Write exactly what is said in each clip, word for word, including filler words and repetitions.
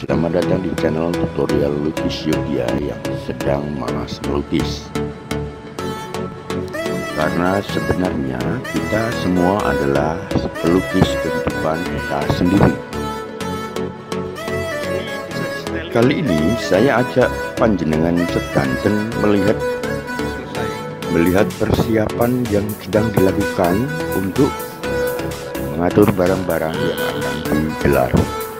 Selamat datang di channel tutorial lukis Yogya yang sedang malas melukis. Karena sebenarnya kita semua adalah pelukis kehidupan kita sendiri. Kali ini saya ajak panjenengan sedanten melihat melihat persiapan yang sedang dilakukan untuk mengatur barang-barang yang akan digelar.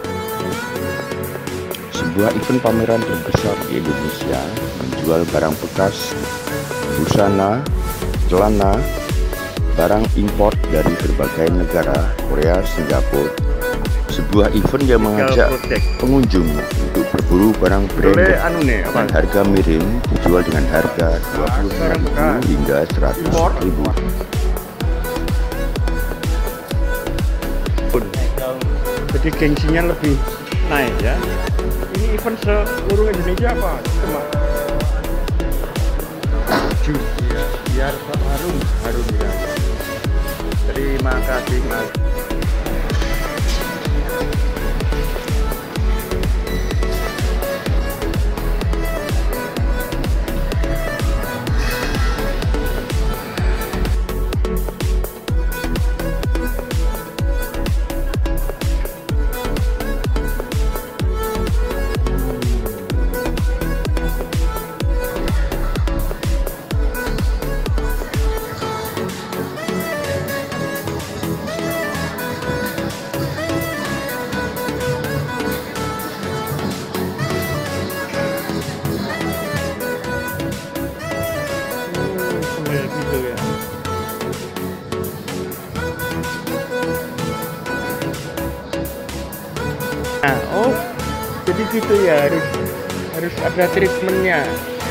Sebuah event pameran terbesar di Indonesia menjual barang bekas, busana, celana, barang impor dari berbagai negara, Korea, Singapura. Sebuah event yang mengajak pengunjung untuk berburu barang branded dan harga miring dijual dengan harga dua puluh lima ribu hingga seratus ribu. Jadi gengsinya lebih naik ya. Ini event seluruh Indonesia apa? Cuma jus ya, biar harum harum ya. Terima kasih Mas. Gitu ya. Nah, oh, jadi gitu ya, harus harus ada treatmentnya.